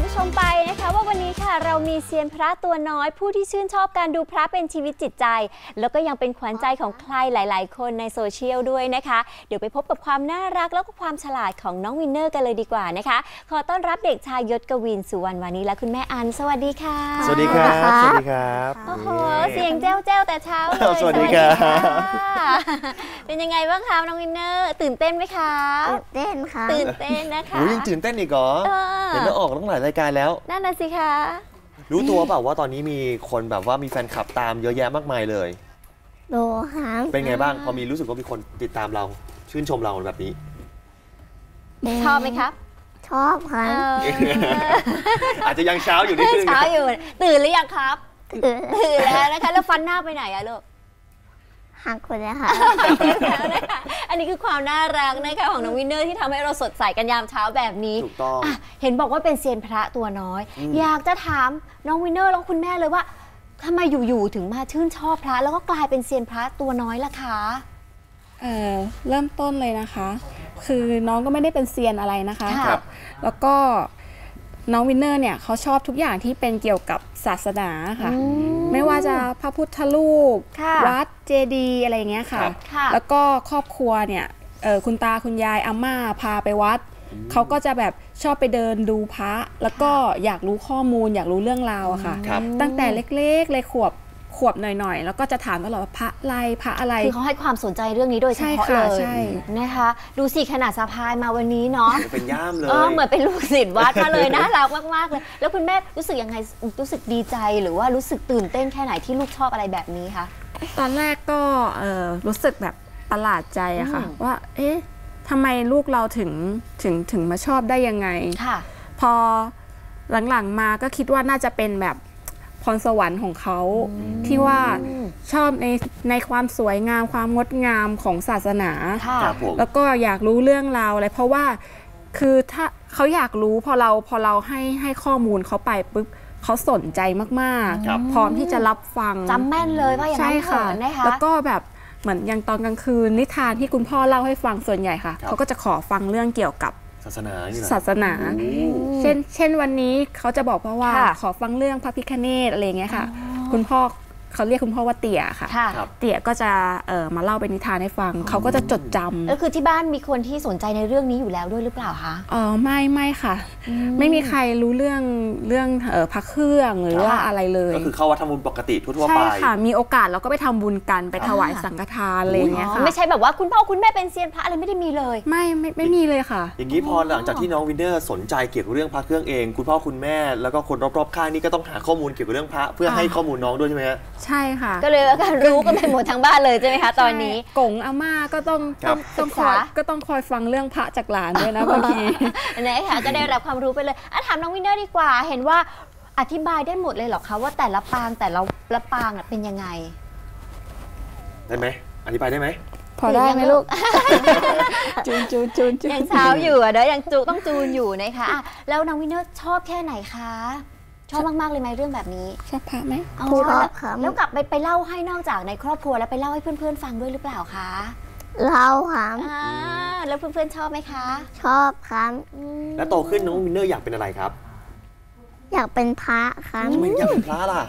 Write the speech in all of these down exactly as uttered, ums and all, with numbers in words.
ผู้ชมไปนะคะว่าวันนี้ค่ะเรามีเซียนพระตัวน้อยผู้ที่ชื่นชอบการดูพระเป็นชีวิตจิตใจแล้วก็ยังเป็นขวัญใจของใครหลายๆคนในโซเชียลด้วยนะคะเดี๋ยวไปพบกับความน่ารักแล้วก็ความฉลาดของน้องวินเนอร์กันเลยดีกว่านะคะขอต้อนรับเด็กชายยศกวินสุวรรณวานิและคุณแม่อันสวัสดีค่ะสวัสดีครับสวัสดีครับโอ้โหเสียงแจ้วแจ้วแต่เช้าเลยสวัสดีครับเป็นยังไงบ้างคะน้องวินเนอร์ตื่นเต้นไหมคะตื่นเต้นค่ะตื่นเต้นนะคะยังตื่นเต้นอีกเหรอเห็นว่าออกตั้งหลายรายการแล้วนั่นน่ะสิคะรู้ตัวเปล่าว่าตอนนี้มีคนแบบว่ามีแฟนคลับตามเยอะแยะมากมายเลยโดค่ะเป็นไงบ้างพอมีรู้สึกว่ามีคนติดตามเราชื่นชมเราแบบนี้ชอบไหมครับชอบค่ะอาจจะยังเช้าอยู่นิดนึงเช้าอยู่ตื่นหรือยังครับตื่นแล้วนะคะแล้วฟันหน้าไปไหนอะลูกหักคนแล้วค่ะอันนี้คือความน่ารักนะคะของน้องวินเนอร์ที่ทำให้เราสดใสกันยามเช้าแบบนี้ถูกต้องเห็นบอกว่าเป็นเซียนพระตัวน้อยอยากจะถามน้องวินเนอร์แล้วคุณแม่เลยว่าทำไมอยู่ๆถึงมาชื่นชอบพระแล้วก็กลายเป็นเซียนพระตัวน้อยล่ะคะเอ่อเริ่มต้นเลยนะคะคือน้องก็ไม่ได้เป็นเซียนอะไรนะคะแล้วก็น้องวินเนอร์เนี่ยเขาชอบทุกอย่างที่เป็นเกี่ยวกับศาสนาค่ะไม่ว่าจะพระพุทธรูปวัดเจดีย์อะไรเงี้ยค่ะแล้วก็ครอบครัวเนี่ยคุณตาคุณยายอาม่าพาไปวัดเขาก็จะแบบชอบไปเดินดูพระแล้วก็อยากรู้ข้อมูลอยากรู้เรื่องราวอะค่ะตั้งแต่เล็กๆเลยขวบขวบหน่อยๆแล้วก็จะถามตลอดว่าพระอะไรพระอะไรคือเขาให้ความสนใจเรื่องนี้โดยเฉพาะเลยนะคะดูสิขนาดสะพายมาวันนี้เนาะเป็นย่ามเลยเหมือนเป็นลูกศิษย์วัดมาเลยน่ารักมากๆเลยแล้วคุณแม่รู้สึกยังไงรู้สึกดีใจหรือว่ารู้สึกตื่นเต้นแค่ไหนที่ลูกชอบอะไรแบบนี้คะตอนแรกก็รู้สึกแบบประหลาดใจอะค่ะว่าเอ๊ะทำไมลูกเราถึงถึงถึงมาชอบได้ยังไงพอหลังๆมาก็คิดว่าน่าจะเป็นแบบพรสวรรค์ของเขาที่ว่าชอบในในความสวยงามความงดงามของศาสนาแล้วก็อยากรู้เรื่องราวอะไรเพราะว่าคือถ้าเขาอยากรู้พอเราพอเราให้ให้ข้อมูลเขาไปปุ๊บเขาสนใจมากๆพร้อมที่จะรับฟังจำแม่นเลยว่าอย่างนั้นค่ะแล้วก็แบบเหมือนอย่างตอนกลางคืนนิทานที่คุณพ่อเล่าให้ฟังส่วนใหญ่ค่ะเขาก็จะขอฟังเรื่องเกี่ยวกับศาสนาศาสนาเช่นเช่นวันนี้เขาจะบอกเพราะว่าขอฟังเรื่องพระพิฆเนศอะไรเงี้ยค่ะคุณพ่อเขาเรียกคุณพ่อว่าเตี่ยค่ะเตี่ยก็จะเอ่อมาเล่าเป็นนิทานให้ฟังเขาก็จะจดจำก็คือที่บ้านมีคนที่สนใจในเรื่องนี้อยู่แล้วด้วยหรือเปล่าคะอ๋อไม่ไม่ค่ะไม่มีใครรู้เรื่องเรื่องเอ่อพระเครื่องหรือว่าอะไรเลยก็คือเข้าวัดทำบุญปกติทั่วไปใช่ค่ะมีโอกาสเราก็ไปทำบุญกันไปถวายสังฆทานอะไรเงี้ยค่ะไม่ใช่แบบว่าคุณพ่อคุณแม่เป็นเซียนพระอะไรไม่ได้มีเลยไม่ไม่ไม่มีเลยค่ะอย่างนี้พอหลังจากที่น้องวินเนอร์สนใจเกี่ยวกับเรื่องพระเครื่องเองคุณพ่อคุณแม่แล้วก็คนรอบๆข้างนี่ก็ต้องหาข้อมูลเกี่ยวกับเรื่องพระเพื่อให้ข้อมูลน้องด้วยใช่ไหมฮะใช่ค่ะก็เลยการรู้กันไปหมดทั้งบ้านเลยใช่ไหมคะตอนนี้กงอาม่าก็ต้องต้องคอยก็ต้องคอยฟังเรื่องพระจากหลานด้วยนะบางทีนะคะก็ได้รับความรู้ไปเลยถามน้องวินเนอร์ดีกว่าเห็นว่าอธิบายได้หมดเลยเหรอคะว่าแต่ละปางแต่ละละปางเป็นยังไงได้ไหมอธิบายได้ไหมพอได้ไหมลูกจูนจูนจูนยังเช้าอยู่อ่ะเดี๋ยวยังจูต้องจูนอยู่นะคะแล้วน้องวินเนอร์ชอบแค่ไหนคะชอบมากๆเลยไหมเรื่องแบบนี้ชอบพระไหมชอบค่ะแล้วกลับไปไปเล่าให้นอกจากในครอบครัวแล้วไปเล่าให้เพื่อนๆฟังด้วยหรือเปล่าคะเล่าค่ะแล้วเพื่อนๆชอบไหมคะชอบครับแล้วโตขึ้นน้องวินเนอร์อยากเป็นอะไรครับอยากเป็นพระครับทำไมอยากเป็นพระล่ะ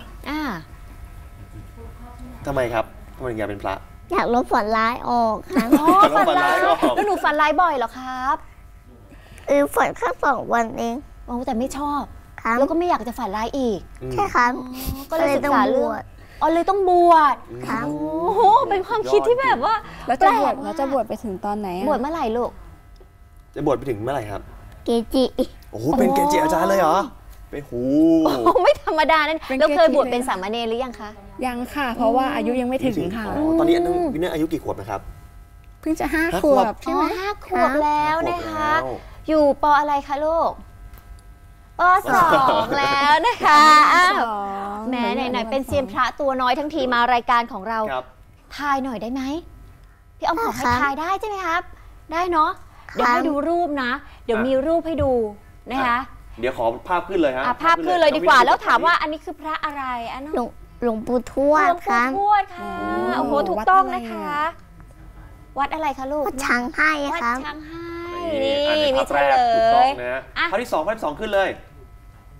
ทำไมครับทำไมอยากเป็นพระอยากลบฝันร้ายออกครับฝันร้ายแล้วหนูฝันร้ายบ่อยเหรอครับเออฝันแค่สองวันเองโอ้แต่ไม่ชอบแล้วก็ไม่อยากจะฝันร้ายอีกใช่ครับก็เลยศึกษาเรื่องอ๋อเลยต้องบวชโอ้โหเป็นความคิดที่แบบว่าแล้วจะบวชแล้วจะบวชไปถึงตอนไหนบวชเมื่อไหร่ลูกจะบวชไปถึงเมื่อไหร่ครับเกจิโอ้โหเป็นเกจิอาจารย์เลยเหรอไปหูไม่ธรรมดานั่นแล้วเคยบวชเป็นสามเณรหรือยังคะยังค่ะเพราะว่าอายุยังไม่ถึงค่ะตอนนี้น้องวินเนอร์อายุกี่ขวบนะครับเพิ่งจะห้าขวบใช่ไหมห้าขวบแล้วนะคะอยู่ป.อะไรคะลูกป.สองแล้วนะคะแหมไหนๆเป็นเซียนพระตัวน้อยทั้งทีมารายการของเราทายหน่อยได้ไหมพี่อ้อมขอให้ทายได้ใช่ไหมครับได้เนาะเดี๋ยวให้ดูรูปนะเดี๋ยวมีรูปให้ดูนะคะเดี๋ยวขอภาพขึ้นเลยฮะภาพขึ้นเลยดีกว่าแล้วถามว่าอันนี้คือพระอะไรอันนั้นหลวงปู่ทวดค่ะหลวงปู่ทวดค่ะโอ้โหถูกต้องนะคะวัดอะไรคะลูกวัดช้างให้ครับวัดช้างให้นี่มีเฉลยภาพที่สองภาพที่สองขึ้นเลย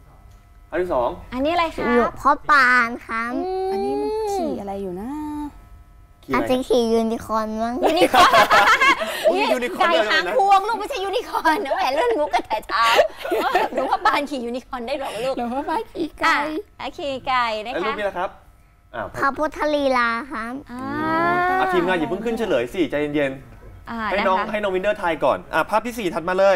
อันที่สองอันนี้อะไรคะอยู่พ่อปานครับอันนี้มันขี่อะไรอยู่นะขี่อาจอะไรจะขี่ยูนิคอร์นมั้งยูนิคอร์นโอ้ยยูนิคอร์นไก่เลยหางนะพวงลูกไม่ใช่ยูนิคอร์นนะแหมเล่นมุกกันแต่เช้าหนูว่าปานขี่ยูนิคอร์นได้หรอลูกหรือว่าบ้าขี่อ่ะไก่อ่ะขี่ไก่นะแล้วลูคะกนี่นะครับอ่าพระพุทธลีลาครับอ่าอ่ะทีมงานอย่าเพิ่งขึ้นเฉลยสิใจเย็นอ่าๆให้นะน้องคะให้น้องวินเนอร์ทายก่อนอ่ะภาพที่สี่ถัดมาเลย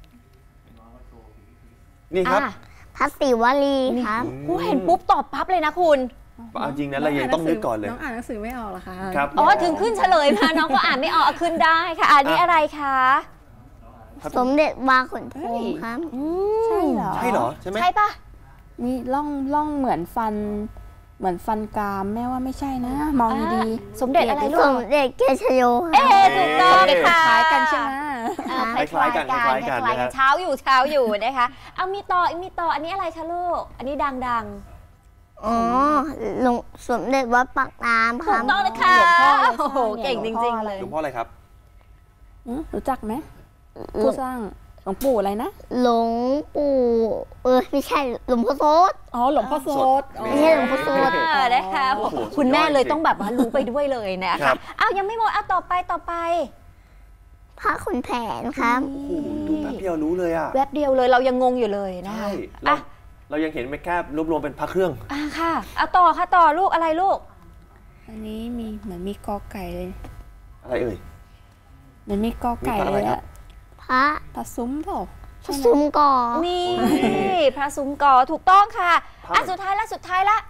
นี่ครับอ่ะพระศิวลีครับกูเห็นปุ๊บตอบปั๊บเลยนะคุณเอาจริงนะเรายังต้องนึกก่อนเลยน้องอ่านหนังสือไม่ออกเหรอคะครับอ๋อถึงขึ้นเฉลยมาน้องก็อ่านไม่ออกเอาขึ้นได้ค่ะอันนี้อะไรคะสมเด็จวาขุนพรหมครับอืมใช่เหรอใช่เหรอใช่ไหมใช่ปะมีร่องร่องเหมือนฟัน เหมือนฟันกรามแม่ว่าไม่ใช่นะ มองดีสมเด็จอะไรลูสกมเด็จเกชโยคเอ๊รับถูกต้องเด็กค่ะคล้ายกันใช่ไหมอ่าคล้ายๆกันคล้ายๆกันคล้ายๆนะฮะเช้าอยู่เช้าอยู่นะคะเอามีต่ออีกมีต่ออันนี้อะไรคะลูกอันนี้ดังอ๋อหลวงสมเด็จวัดปากน้ำๆคถูรักบต้องนะคะหลวงพ่อเลยโอ้โหใช่เก่งจริงๆเลยหลวงพ่ออะไรครับอืมรู้จักไหมผู้สร้างหลวงปู่อะไรนะหลวงปู่เออไม่ใช่หลวงพ่อโสดอ๋อหลวงพ่อโสดอ๋อไม่ใช่หลวงพ่อโสดอ่านะคะโอ้โหคุณแม่เลยสุดยอดจริงต้องแบบว่ารู้ไปด้วยเลยนะครัคะบเอายังไม่หมดเอาต่อไปต่อไปพระขุนแผนครับโอ้โหดูแป๊บเดียวรู้เลยอ่ะแวบเดียวเลยเรายังงงอยู่เลยนะคะใช่เราอ่ะเรายังเห็นไปแค่รวบรวมเป็นพระเครื่องอ่ะค่ะเอาต่อค่ะต่อลูกอะไรลูกอันนี้มีเหมือนมีกอไก่เลยอะไรเอ่ยเหมือนมีกอไก่มีพระอะเลไรยครัอะบพระปลาซุ้มเปล่าพระซุ้มก่อนี่โอ้ยพระซุ้มกอถูกต้องค่ะภาพอ่ะสุดท้ายละสุดท้ายละ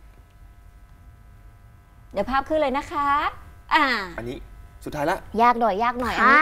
เดี๋ยวภาพขึ้นเลยนะคะ อ่าอันนี้สุดท้ายละยากหน่อยยากหน่อยพอันระนี้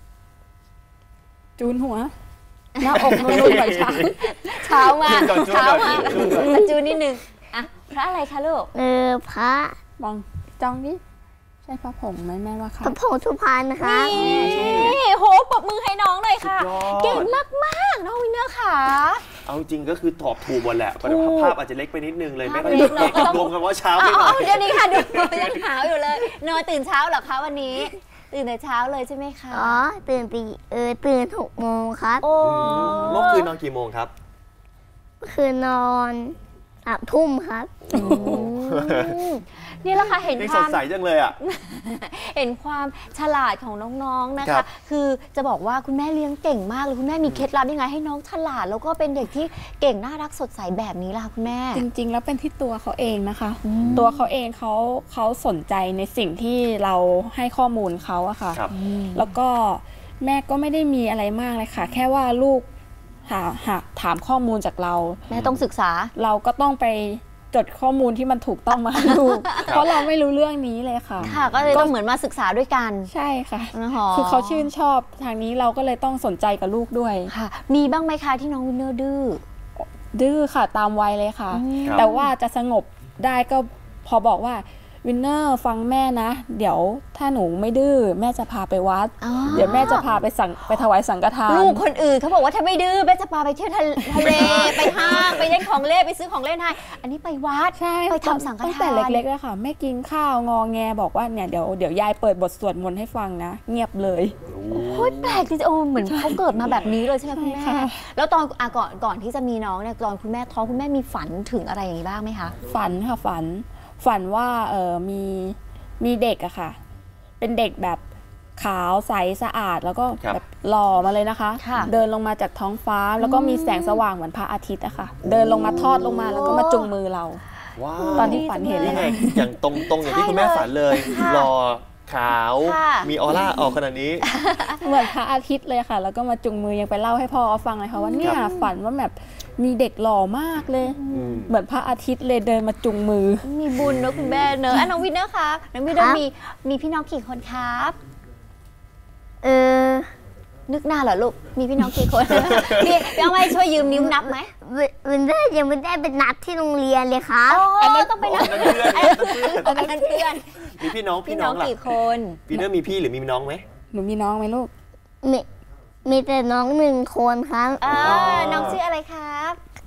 จูนหัว หน้าอกนุ่นๆหน่อยช้างเช้ามาจูนก่อนจูนเช้าก่อนมาจูนก่อนมาจูนนิดนึงอ่ะพระอะไรคะลูกเออพระมองจ้องดิใช่พระผงไหมแม่ว่าพค่ะระผงสุพรรณครับนี่โหปรบมือให้น้องหน่อยค่ะสุดยอดเก่งมากๆน้องวินเนอร์ค่ะเอาจริงก็คือตอบถูกหมดแหละแต่ถูกภาพอาจจะเล็กไปนิดนึงเลยไม่ภาพค่อยเล็กเนอะเอกรวมกันว่าเช้าไปหน่เอาอยเดี๋ยวนี้ค่ะดูยังหาวอยู่เลยนอนตื่นเช้าเหรอคะวันนี้ ตื่นแต่เช้าเลยใช่ไหมคะอ๋อตื่นตีเออตื่นหกโมงครับโอ้เมื่อคืนนอนกี่โมงครับคือนอนสามทุ่มครับอืมนี่แหละค่ะเห็นยังคสวาดมใสจังเลยอ่ะเห็นความฉลาดของน้องๆ นะครัคะบคือจะบอกว่าคุณแม่เลี้ยงเก่งมากเลยคุณแม่มีเคล็ดลับยังไงให้น้องฉลาด แล้วก็เป็นเด็กที่เก่งน่ารักสดใสแบบนี้ล่ะคุณแม่จริง ๆ แล้วเป็นที่ตัวเขาเองนะคะอืมตัวเขาเองเขาเขาสนใจในสิ่งที่เราให้ข้อมูลเขาอะค่ะครับแล้วก็แม่ก็ไม่ได้มีอะไรมากเลยค่ะ แค่ว่าลูกหาหาถามข้อมูลจากเราแม่ต้องศึกษาเราก็ต้องไปจดข้อมูลที่มันถูกต้องมาให้ลูก เพราะเราไม่รู้เรื่องนี้เลยค่ะค่ะ ก็เลยต้องเหมือนมาศึกษาด้วยกันใช่ค่ะนะคะคือเขาชื่นชอบทางนี้เราก็เลยต้องสนใจกับลูกด้วยค่ะ มีบ้างไหมคะที่น้องวินเนอร์ดื้อดื้อค่ะตามวัยเลยค่ะอืมครับแต่ว่าจะสงบได้ก็พอบอกว่าวินเนอร์ฟังแม่นะ เดี๋ยวถ้าหนูไม่ดื้อแม่จะพาไปวัดอ๋อเดี๋ยวแม่จะพาไปสั่งไปถวายสังฆทานลูกคนอื่นเขาบอกว่าถ้าไม่ดื้อแม่จะพาไปเที่ยวทะเลทะเล ไปห้างไปเล่นของเล่นไปซื้อของเล่นให้อันนี้ไปวัดใช่ไปทำสังฆทานตั้งแต่เล็กๆเลยค่ะแม่กินข้าวงอแงบอกว่าเนี่ยเดี๋ยวเดี๋ยวยายเปิดบทสวดมนต์ให้ฟังนะ เงียบเลยโอ้ยแปลกจริงๆโอ้เหมือนเขาเกิดมาแบบนี้เลยใช่ไหมคุณแม่ใช่ค่ะแล้วตอนอ่ะก่อนก่อนที่จะมีน้องเนี่ยตอนคุณแม่ท้องคุณแม่มีฝันถึงอะไรอย่างนี้บ้างไหมคะฝันค่ะฝัน ฝันว่าเออมีมีเด็กอะค่ะ เป็นเด็กแบบขาวใสสะอาดแล้วก็ครับแบบหล่อมาเลยนะคะค่ะเดินลงมาจากท้องฟ้า แล้วก็มีแสงสว่างเหมือนพระอาทิตย์อะค่ะ เดินลงมาทอดลงมาแล้วก็มาจุงมือเราว้าวตอนที่ฝันเห็นนี่ไงอย่างตรงตรงอย่างที่คุณแม่ฝันเลยค่ะหล่อขาวค่ะมีออร่าออกขนาดนี้เหมือนพระอาทิตย์เลยค่ะ แล้วก็มาจุงมือยังไปเล่าให้พ่อฟังเลยค่ะว่าเนี่ยครับฝันว่าแบบมีเด็กหล่อมากเลยอืมเหมือนพระอาทิตย์เลยเดินมาจุงมือมีบุญเนอะคุณแม่เนอะอ่ะน้องวินเนอร์คะน้องวินเนอครัร์บมีมีพี่น้องกี่คนครับเออนึกหน้าเหรอลูกมีพี่น้องกี่คน พี่พี่เอาไว้ช่วยยืมนิ้วนับไหมวิวินเดอร์ยังไม่ได้เป็นนัดที่โรงเรียนเลยครับอ๋อต้องไปนับอันนั้นเพื่อนอันนั้นเพื่อนมีพี่น้องพี่พี่น้น้ออง งล่ะกี่คนพี่เนอร์มีพี่หรือมีน้องไหมหนูมีน้องไหมลูกมีมีแต่น้องหนึ่งคนครับอ่าน้องชื่ออะไรครับ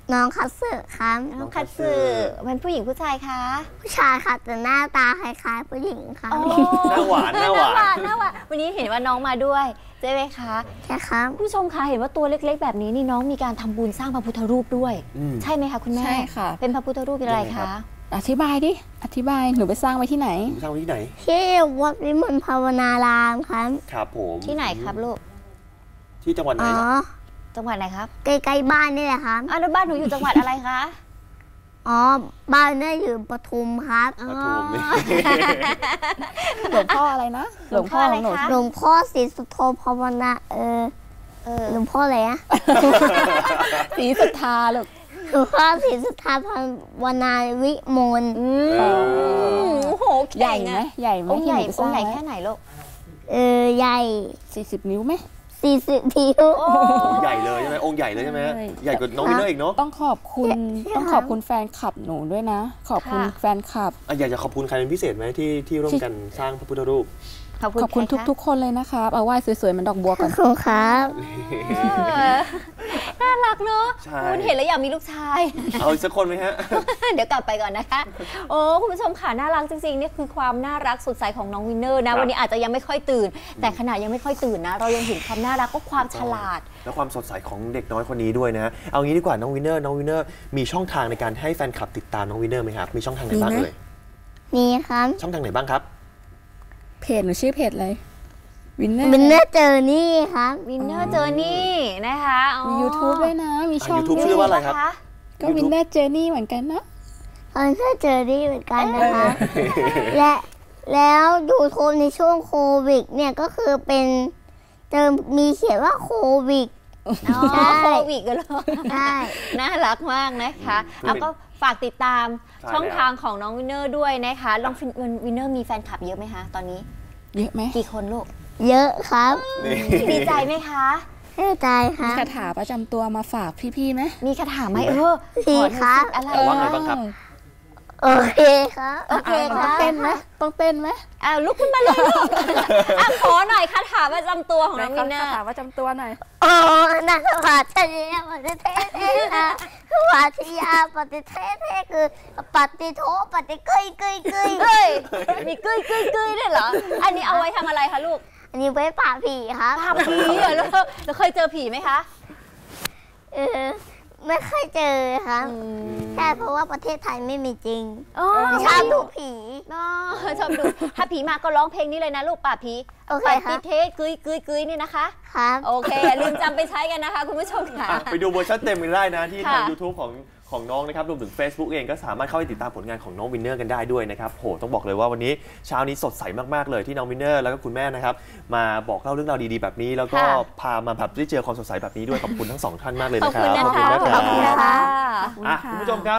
น้องคัตสึครับน้องคัตสึเป็นผู้หญิงผู้ชายคะผู้ชายค่ะแต่หน้าตาคล้ายๆผู้หญิงค่ะโอ้หน้าหวานหน้าหวานหน้าหวานวันนี้เห็นว่าน้องมาด้วยใช่ไหมคะใช่ครับคุณผู้ชมคะเห็นว่าตัวเล็กๆ แบบนี้นี่น้องมีการทำบุญสร้างพระพุทธรูปด้วยอืมใช่ไหมคะคุณแม่ใช่ค่ะเป็นพระพุทธรูปเป็นอะไรยังไงครัคะบอธิบายดิ อธิบาย หนูไปสร้างไว้ที่ไหนสร้างไว้ที่ไหนที่วัดวิมลภาวนารามครับครับผมที่ไหนครับลูกที่จังหวัดไหนอ๋อจังหวัดไหนครับใกล้ๆบ้านนี่แหละครับอ้าวแล้วบ้านหนูอยู่จังหวัดอะไรคะอ๋อ บ้านนี่อยู่ปทุมครับปทุมนี่หลวงพ่ออะไรนะหลวงพ่ออะไรคะหลวงพ่อศรีสุโธภาวนาเออเออหลวงพ่ออะไรอะสีสุทธาลูกหลวงพ่อศรีสุธาภาวนาวิมลอืมโอ้โหใหญ่เก่งไหมอะใหญ่ไหมองค์ที่ใหหญ่นูไปสองร้างค์ใหญ่ไว้แค่ไหนลูกเออ ใหญ่สี่สิบนิ้วไหมสี่สิบนิ้วโอ้ใหญ่เลยใช่ไหมองค์ใหญ่เลยใช่ไหมใช่ใหญ่กว่าน้องวินเนอร์อีกเนาะต้องขอบคุณ ต้องขอบคุณแฟนคลับหนูด้วยนะ ขอบคุณแฟนคลับอ่ะอยากจะขอบคุณใครเป็นพิเศษไหมที่ที่ร่วมกันสร้างพระพุทธรูปขอบคุณขอบคุณใรคะทุกๆ คนเลยนะครับ เอาไหว้สวยๆเหมันดอกบัวขก่ออบ นคุณครับเออน่ารักเนอะใช่คุณเห็นแล้วอยากมีลูกชายเอาอีกสักคนไหมฮะเดี๋ยวกลับไปก่อนนะคะ โอ้คุณผู้ชมค่ะน่ารักจริงๆนี่คือความน่ารักสดใสของน้องวินเนอร์นะครับวันนี้อาจจะยังไม่ค่อยตื่น แต่ขณะยังไม่ค่อยตื่นนะ เรายังเห็นความน่ารักก็ความฉลาดและความสดใสของเด็กน้อยคนนี้ด้วยนะ เอางี้ดีกว่าน้องวินเนอร์น้องวินเนอร์มีช่องทางในการให้แฟนคลับติดตามน้องวินเนอร์ไหมครับ มีช่องทางไหนบ้างมีไหมเลยมีครับช่องทางไหนบ้างครับเพจหนูชื่อเพจอะไรวินเนอร์วินเนอร์เจอนี่ครับวินเนอร์เจอนี่นะคะอ๋อมี YouTube ด้วยนะ มีช่องอ่ะ YouTube ชื่อว่าอะไรครับก็วินเนอร์เจอร์นี่เหมือนกันนะวินเนอร์เจอนี่เหมือนกันนะคะ และแล้วยูทูบในช่วงโควิดเนี่ยก็คือเป็นเจอมีเขียนว่าโควิดอ๋อใช่โควิดกันเลยใช่น่ารักมากนะคะแล้วก็ฝากติดตามใช่ช่องแล้วทางของน้องวินเนอร์ด้วยนะคะลองวินเนอร์มีแฟนคลับเยอะไหมคะตอนนี้เยอะไหมกี่คนลูกเยอะครับนี่ดีใจไหมคะเข้าใจคมีรับคาถาประจำตัวมาฝากพี่ๆไหมมีคาถาไหมเออมีขอหน่อยครับสิอะไรว่าไงบ้างครับโอเคครับโอเคต้ค่ะองเต้นไหมต้องเต้นไหมอ่าลุกขึ้นมาเลยลูกอ่ะขอหน่อยคาถาประจำตัวของน้องวินเนอคาร์ถาประจำตัวหน่อยโอ้นักวาทะเลปฏิเทศเทนะวาทยาปฏิเทศเทคือปฏิโทปฏิเกยเกยเกยเฮ้ยมีกึ้ยกึ้ยกึ้ยด้วยเหรอ อันนี้เอาไว้ทำอะไรคะลูกอันนี้ไว้ป่าบผีครับภาพผีเหรอลูกเราเคยเจอผีไหมคะเออไม่เคยเจอครับใช่เพราะว่าประเทศไทยไม่มีจริงอ๋อชอบดูผีอ๋อชอบดู ถ้าผีมาก็ร้องเพลงนี้เลยนะลูกป่าบผีโอเคปครัฏิบเทศกึ้ยกึ้ยกึ้ยนี่นะคะครับโอเคอย่าลืมจำไปใช้กันนะคะคุณผู้ชมค่ะอ่ะไปดูเวอร์ชันเต็มกันได้นะที่ทางค่ะ YouTube ของของน้องนะครับรวมถึง Facebook เองก็สามารถเข้าไปติดตามผลงานของน้องวินเนอร์กันได้ด้วยนะครับโหต้องบอกเลยว่าวันนี้เช้านี้สดใสมากๆเลยที่น้องวินเนอร์แล้วก็คุณแม่นะครับมาบอกเล่าเรื่องราวดีๆแบบนี้ แล้วก็ค่ะพามาแบบได้เจอความสดใสแบบนี้ด้วยขอบคุณทั้งสองท่านมากเลยขอบนะคคุณรับนะคะขอบคุณนะขอบคุณครับค่ะอ่ะคุณผู้ชมครับ